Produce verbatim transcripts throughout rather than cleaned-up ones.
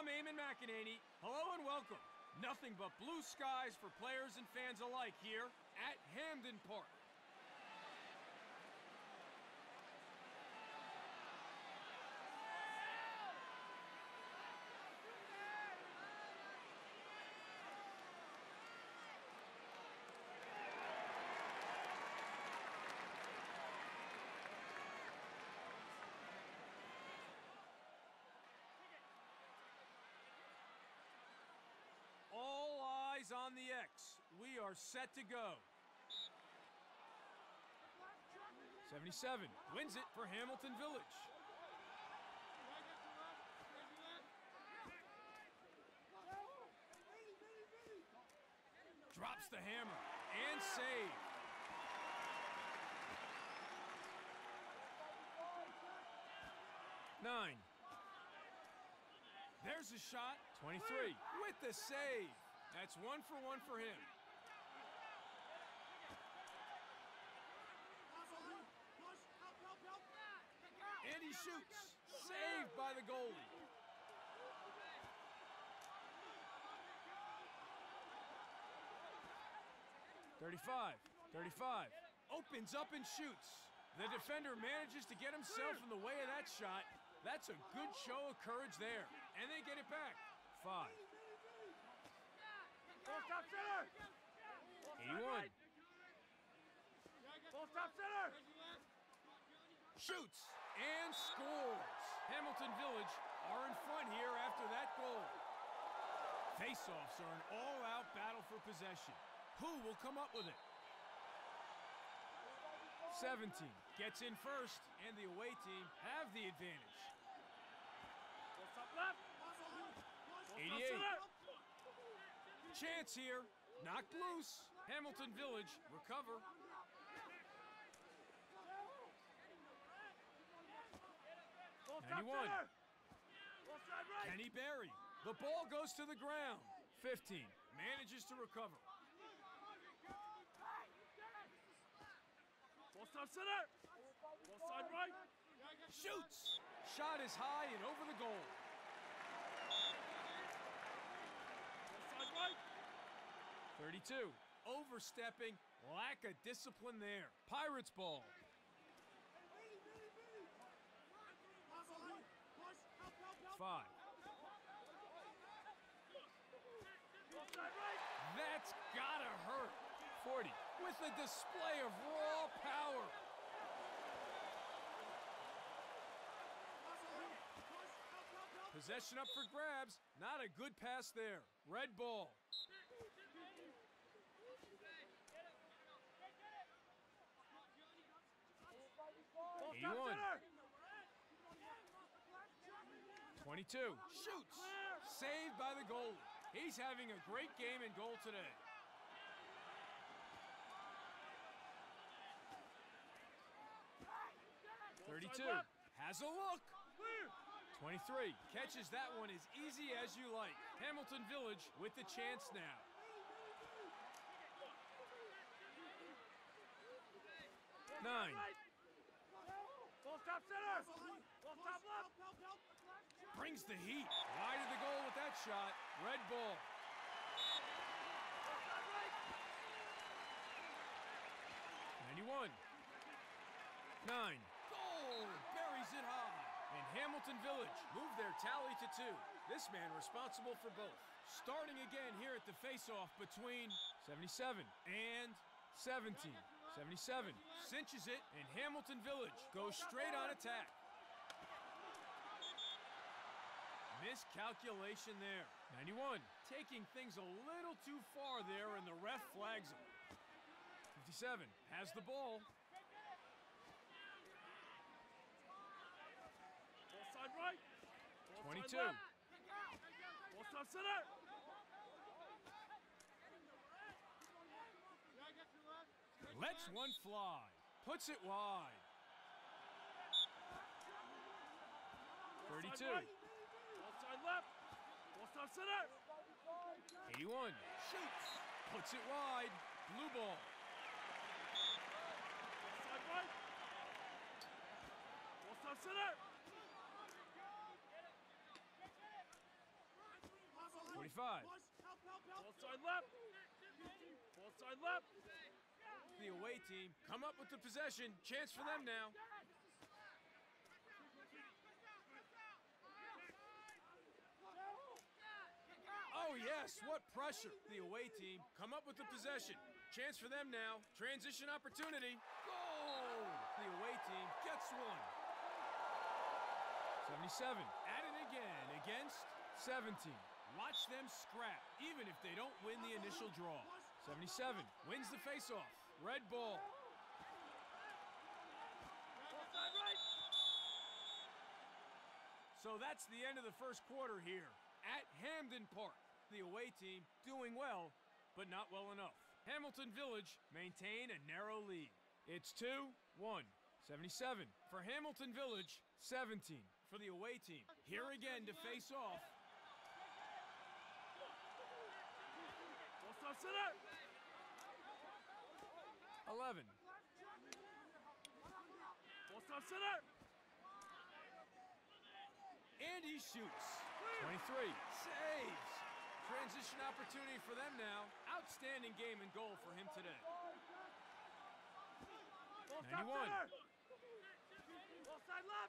I'm Eamon McEnany. Hello and welcome. Nothing but blue skies for players and fans alike here at Hampden Park. All eyes on the X. We are set to go. seventy-seven wins it for Hamilton Village. Drops the hammer and save. Nine. There's a shot. twenty-three with the save. That's one for one for him. And he shoots. Saved by the goalie. thirty-five. thirty-five. Opens up and shoots. The defender manages to get himself in the way of that shot. That's a good show of courage there. And they get it back. Five. Full stop center! eighty-one. Full stop center! Shoots and scores. Hamilton Village are in front here after that goal. Face-offs are an all-out battle for possession. Who will come up with it? seventeen gets in first, and the away team have the advantage. Full stop left! eighty-eight. Chance here. Knocked loose. Hamilton Village recover. ninety-one. Kenny Berry. The ball goes to the ground. fifteen. Manages to recover. Full stop center! Full side right! Shoots. Shot is high and over the goal. Full side right! thirty-two. Overstepping. Lack of discipline there. Pirates ball. Five. Full side right! That's gotta hurt. forty. With a display of raw power. Possession up for grabs. Not a good pass there. Red ball. eighty-one. twenty-two. Shoots. Saved by the goalie. He's having a great game in goal today. thirty-two. Has a look. twenty-three. Catches that one as easy as you like. Hamilton Village with the chance now. Nine. Full stop center! Full stop left! Brings the heat. Wide of the goal with that shot. Red ball. ninety-one. Nine. Goal! Buries it high. And Hamilton Village move their tally to two. This man responsible for both. Starting again here at the face-off between seventy-seven and seventeen. seventy-seven cinches it, and Hamilton Village goes straight on attack. Miscalculation there. ninety-one, taking things a little too far there, and the ref flags him. fifty-seven has the ball. Full side right! Full twenty-two. side left. Full stop center! Lets one fly. Puts it wide. thirty-two. Right. Full side left. Full stop center. eighty-one. Shoots. Puts it wide. Blue ball. Full side right. Full stop center. twenty-five. Ball side left. Ball side left. The away team come up with the possession. Chance for them now. Oh, yes, what pressure. The away team come up with the possession. Chance for them now. Transition opportunity. Goal! The away team gets one. seventy-seven. At it again against seventeen. Watch them scrap, even if they don't win the initial draw. seventy-seven wins the faceoff. Red ball. Ball side right. So that's the end of the first quarter here at Hamden Park. The away team doing well, but not well enough. Hamilton Village maintain a narrow lead. It's two one. seventy-seven for Hamilton Village, seventeen for the away team. Here again to face off. Ball side center. eleven. Ball side center. And he shoots. twenty-three. Saves. Transition opportunity for them now. Outstanding game and goal for him today. Ball side ninety-one. center. Ball side left.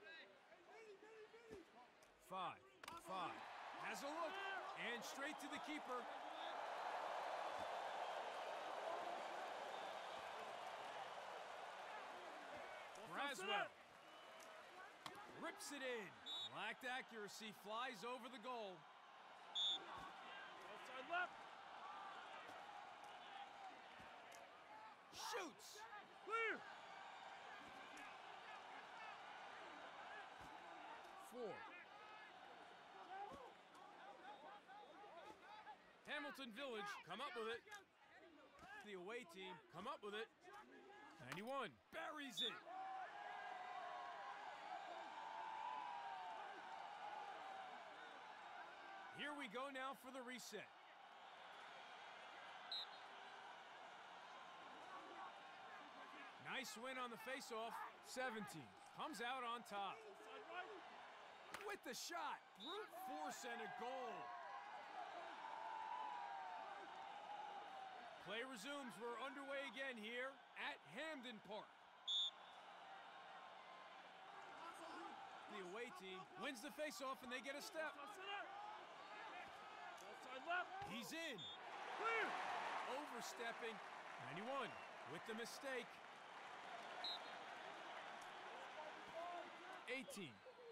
Five. Five. Has a look. And straight to the keeper. Ball side center. Braswell. Rips it in. Lacked accuracy. Flies over the goal. Ball side left. Shoots. Clear. Four. Hamilton Village come up with it. The away team come up with it. ninety-one. Buries it. Here we go now for the reset. Nice win on the faceoff. seventeen. Comes out on top. Ball side right. With the shot. Brute force and a goal. Play resumes. We're underway again here at Hamden Park. The away team wins the faceoff and they get a step. Ball side center. Ball side left. He's in. Clear. Overstepping. ninety-one with the mistake. eighteen.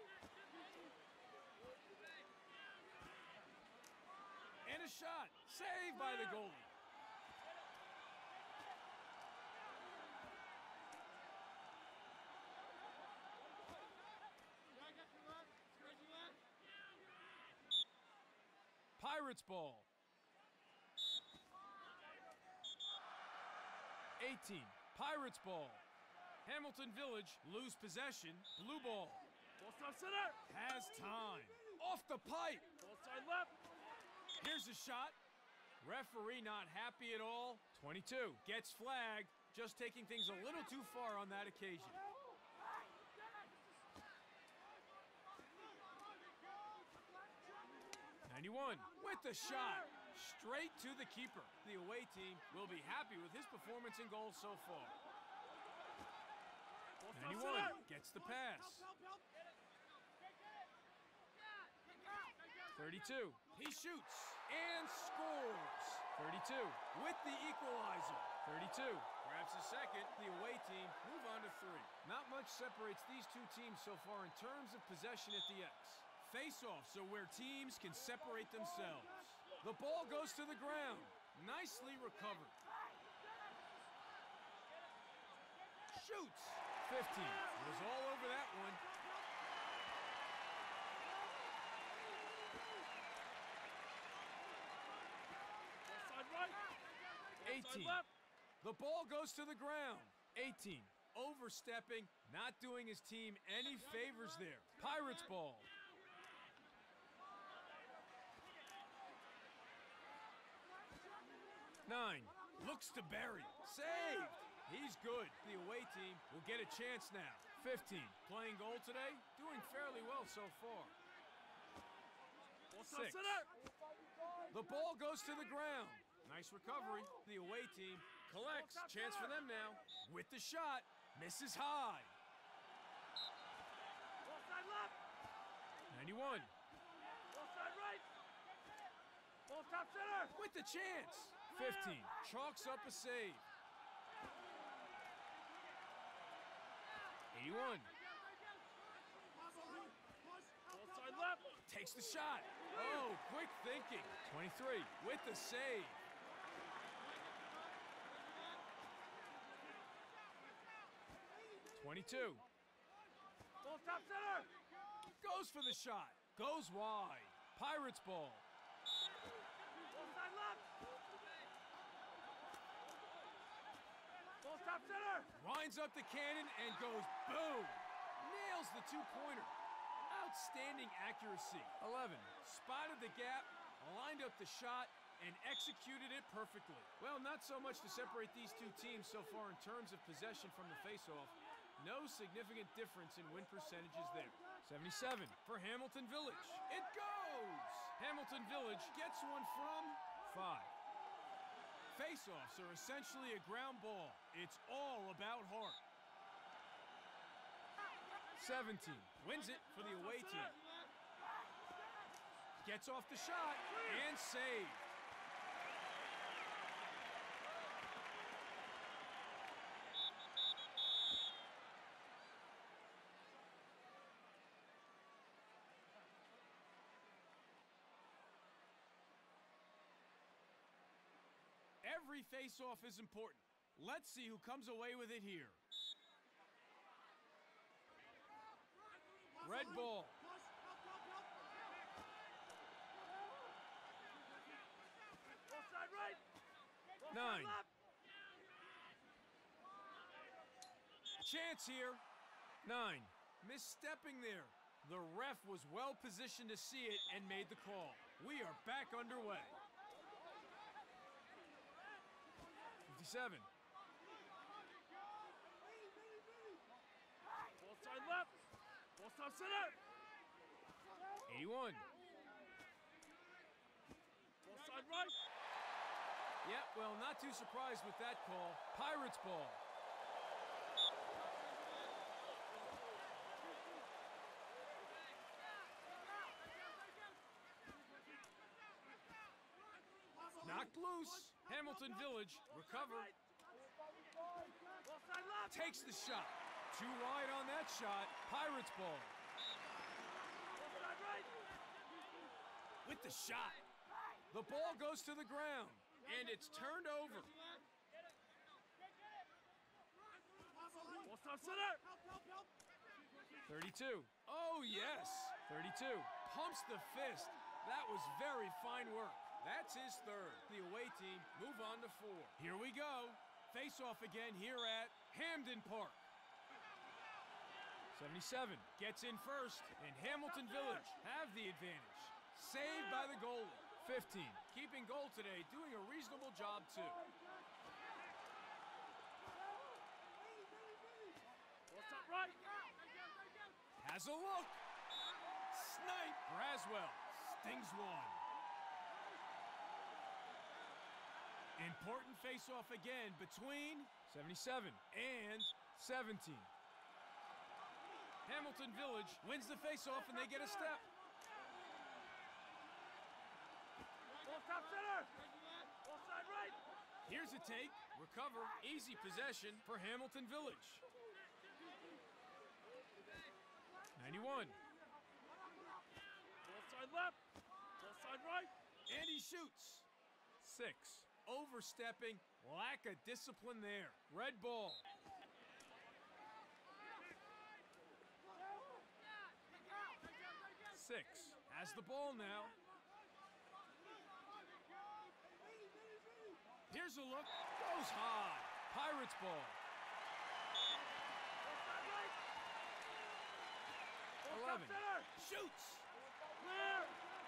And a shot. Saved by the goalie. Pirates ball. eighteen. Pirates ball. Hamilton Village lose possession. Blue ball. Ball side center. Has time. Off the pipe. Ball side left. Here's a shot. Referee not happy at all. twenty-two. Gets flagged. Just taking things a little too far on that occasion. ninety-one with the shot. Straight to the keeper. The away team will be happy with his performance and goals so far. Ball side ninety-one center. gets the pass. thirty-two. He shoots and scores. thirty-two with the equalizer. thirty-two grabs a second. The away team move on to three. Not much separates these two teams so far in terms of possession at the X. Face-offs are where teams can separate themselves. The ball goes to the ground. Nicely recovered. Shoots. fifteen. Was all over that one. Ball side right. Ball eighteen. side left. The ball goes to the ground. eighteen. Overstepping, not doing his team any favors there. Pirates ball. Nine. Looks to bury. Saved. He's good. The away team will get a chance now. fifteen. Playing goal today. Doing fairly well so far. Ball side Six. center. The ball goes to the ground. Nice recovery. The away team collects. Chance for them now. With the shot. Misses high. Ball side left. ninety-one. Ball side right. Ball top center. With the chance. fifteen. Chalks up a save. eighty-one. Ball side left. Takes the shot. Oh, quick thinking. twenty-three with the save. twenty-two. Ball top center. Goes for the shot. Goes wide. Pirates ball. Ball side left. Ball top center. Winds up the cannon and goes boom. Nails the two-pointer. Outstanding accuracy. eleven. Spotted the gap, lined up the shot, and executed it perfectly. Well, not so much to separate these two teams so far in terms of possession from the faceoff. No significant difference in win percentages there. seventy-seven for Hamilton Village. It goes! Hamilton Village gets one from five. Faceoffs are essentially a ground ball. It's all about heart. seventeen wins it for the away team. Gets off the shot and saved. Every face-off is important. Let's see who comes away with it here. Red ball. Ball side right. Ball Nine. side left. Chance here. Nine. Misstepping there. The ref was well positioned to see it and made the call. We are back underway. fifty-seven. Ball side left. Ball top center. eighty-one. Ball side right. Yeah, well, not too surprised with that call. Pirates ball. Knocked loose. Hamilton Village recover. Ball side left. Takes the shot. Too wide on that shot. Pirates ball. Ball side right. With the shot. The ball goes to the ground. And it's turned over. Ball top center. thirty-two. Oh, yes. thirty-two. Pumps the fist. That was very fine work. That's his third. The away team move on to four. Here we go. Face off again here at Hamden Park. seventy-seven gets in first, and Hamilton Village have the advantage. Saved by the goalie. fifteen, keeping goal today, doing a reasonable job too. Ball top right. Has a look. Snipe. Braswell stings one. Important face-off again between seventy-seven and seventeen. Hamilton Village wins the face-off and they get a step. Ball top center. Ball side right. Here's a take. Recover. Easy possession for Hamilton Village. ninety-one. Ball side left. Ball side right. And he shoots. Six. Overstepping. Lack of discipline there. Red ball. Six. Has the ball now. Here's a look. Goes high. Pirates ball. Ball side right. Ball top eleven. center. Shoots. Clear.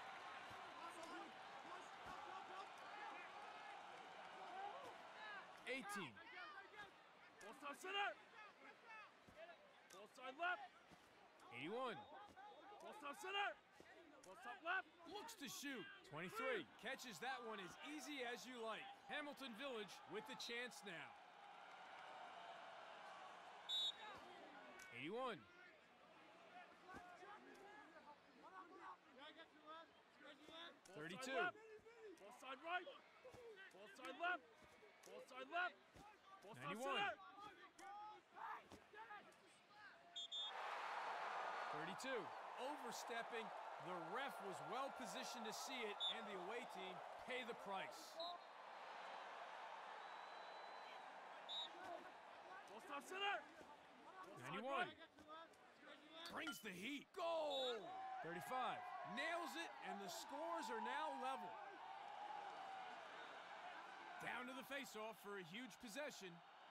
eighteen. Ball top center. Ball side left. eighty-one. Ball top center. Post up left. Looks to shoot. twenty-three. Catches that one as easy as you like. Hamilton Village with the chance now. eighty-one. thirty-two. Ball side right. Ball side left. Ball side left. Ball side ninety-one. center. thirty-two. Overstepping. The ref was well positioned to see it, and the away team pay the price. Ball side center. Ball side ninety-one. right. Brings the heat. Goal! thirty-five. Nails it, and the scores are now level. Down to the faceoff for a huge possession.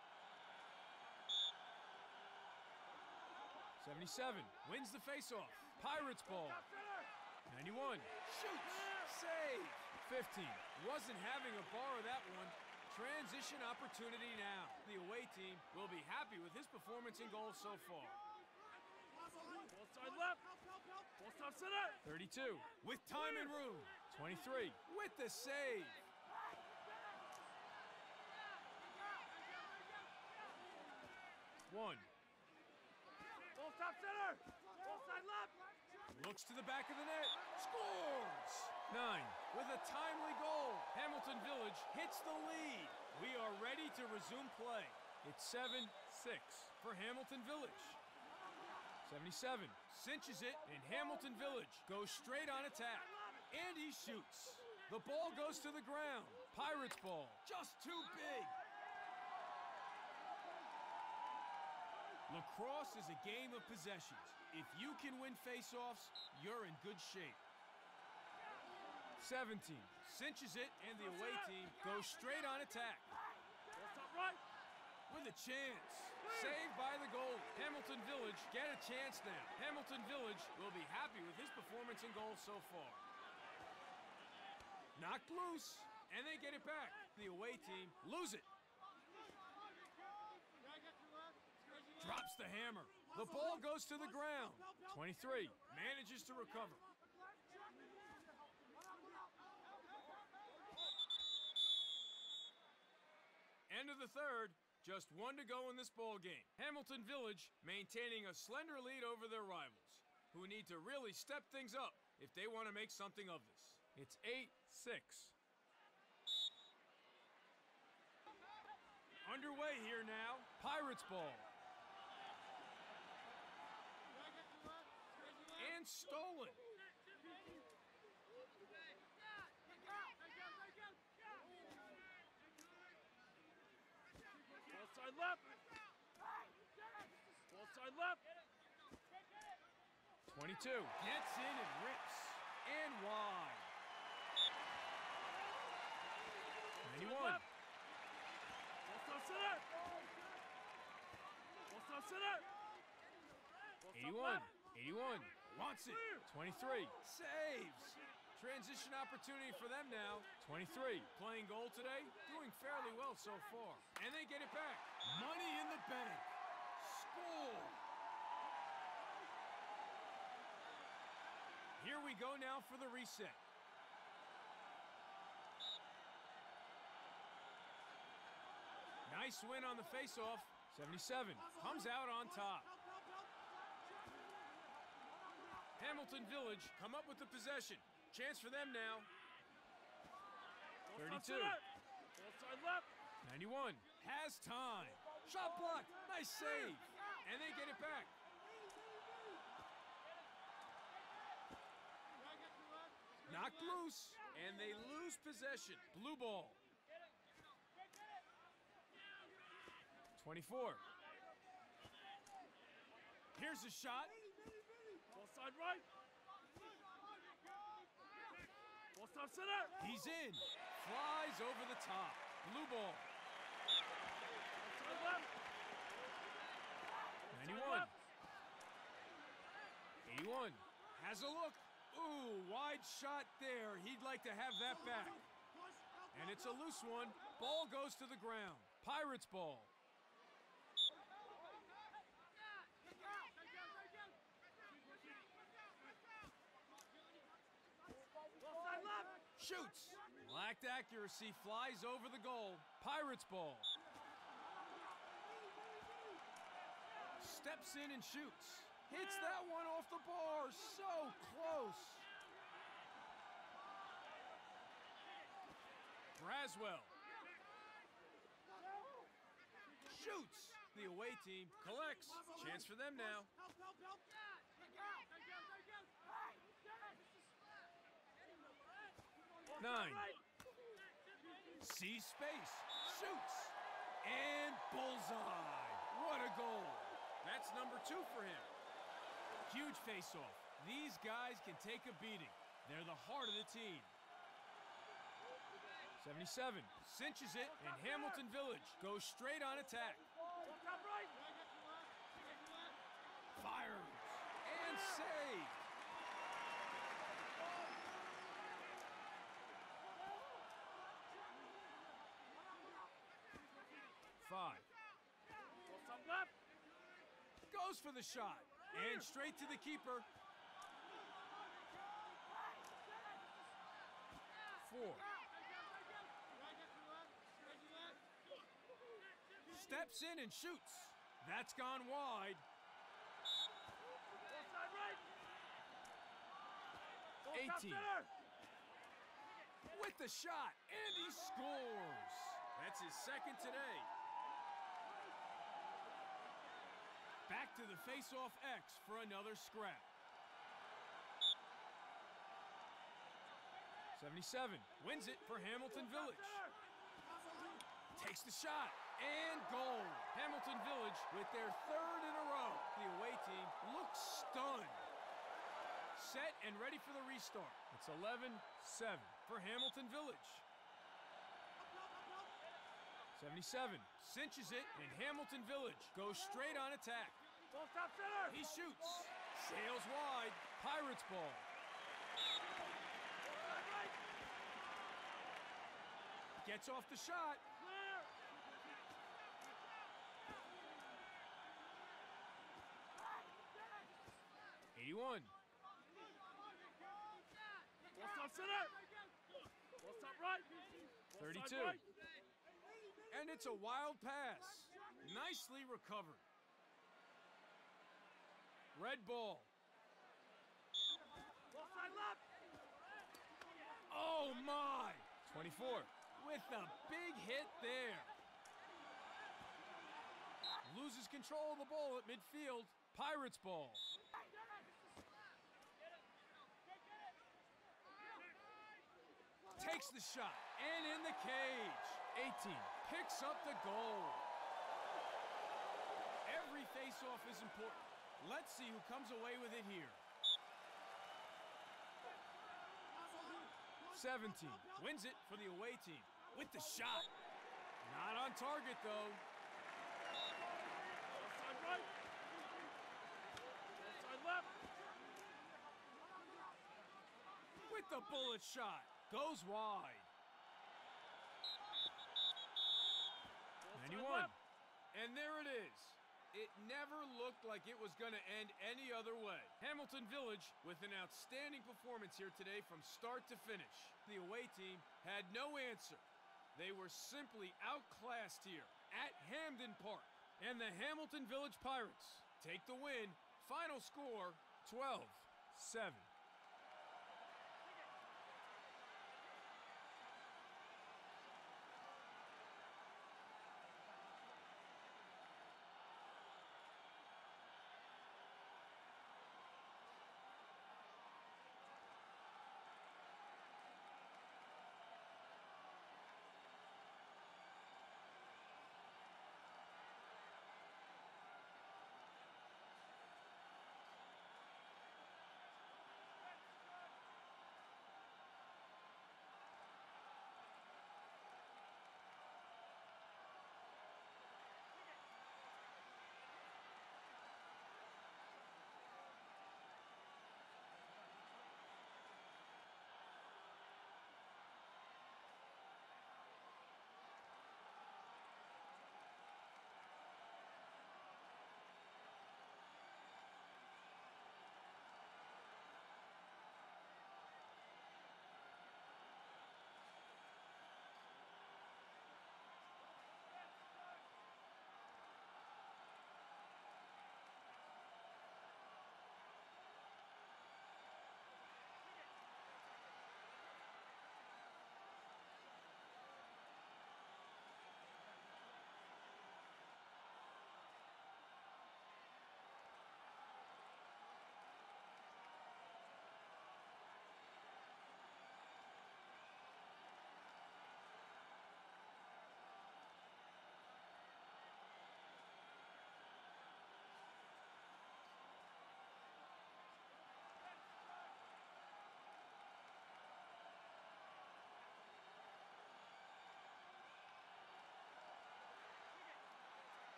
seventy-seven. Wins the faceoff. Pirates ball. ninety-one. Shoots. Save. fifteen. Wasn't having a bar of that one. Transition opportunity now. The away team will be happy with his performance in goal so far. Ball side left. Ball side center. thirty-two. With time and room. twenty-three. With the save. One. Ball top center. Ball side left. Looks to the back of the net. Scores! Nine. With a timely goal. Hamilton Village hits the lead. We are ready to resume play. It's seven six for Hamilton Village. seventy-seven. Cinches it, and Hamilton Village goes straight on attack. And he shoots. The ball goes to the ground. Pirates ball. Just too big. Lacrosse is a game of possessions. If you can win face-offs, you're in good shape. seventeen. Cinches it, and the away team goes straight on attack. Ball top right. With a chance. Saved by the goal. Hamilton Village get a chance now. Hamilton Village will be happy with his performance in goal so far. Knocked loose, and they get it back. The away team lose it. Drops the hammer. The ball goes to the ground. twenty-three. Manages to recover. End of the third. Just one to go in this ball game. Hamilton Village maintaining a slender lead over their rivals, who need to really step things up if they want to make something of this. It's eight six. Underway here now. Pirates ball. And stolen. Ball side left. Ball side left. twenty-two. Gets in and rips. And wide. ninety-one. Ball side center. Ball side center. Ball side eighty-one. left. eighty-one. Wants it. twenty-three. Saves. Transition opportunity for them now. twenty-three. Playing goal today. Doing fairly well so far. And they get it back. Money in the bank. Score. Here we go now for the reset. Nice win on the faceoff. seventy-seven. Comes out on top. Hamilton Village come up with the possession. Chance for them now. thirty-two. Ball side left. ninety-one. Has time. Shot blocked. Nice save. And they get it back. Knocked loose. And they lose possession. Blue ball. twenty-four. Here's a shot. Ball side right. Ball side center. He's in. Flies over the top. Blue ball. Ball side left. ninety-one. eighty-one. Has a look. Ooh, wide shot there. He'd like to have that back. And it's a loose one. Ball goes to the ground. Pirates ball. Shoots. Lacked accuracy, flies over the goal. Pirates ball. Steps in and shoots. Hits that one off the bar. So close. Braswell. Shoots. The away team collects. Chance for them now. Nine. See space. Shoots. And bullseye. What a goal. That's number two for him. Huge face-off. These guys can take a beating. They're the heart of the team. seventy-seven. Cinches it, and Hamilton Village goes straight on attack. Fires. And saved. Five. Goes for the shot. And straight to the keeper. Four. Steps in and shoots. That's gone wide. eighteen. With the shot, and he scores. That's his second today. Back to the face-off X for another scrap. seventy-seven wins it for Hamilton Village. Takes the shot, and goal. Hamilton Village with their third in a row. The away team looks stunned. Set and ready for the restart. It's eleven seven for Hamilton Village. seventy-seven cinches it, and Hamilton Village goes straight on attack. He shoots. Sails wide. Pirates ball. Gets off the shot. eighty-one. thirty-two. And it's a wild pass. Nicely recovered. Red ball. Oh my! twenty-four. With a big hit there. Loses control of the ball at midfield. Pirates ball. Takes the shot, and in the cage. eighteen picks up the goal. Every face-off is important. Let's see who comes away with it here. seventeen wins it for the away team with the shot. Not on target, though. With the bullet shot. Goes wide. ninety-one. And there it is. It never looked like it was going to end any other way. Hamilton Village with an outstanding performance here today from start to finish. The away team had no answer. They were simply outclassed here at Hamden Park. And the Hamilton Village Pirates take the win. Final score, twelve seven.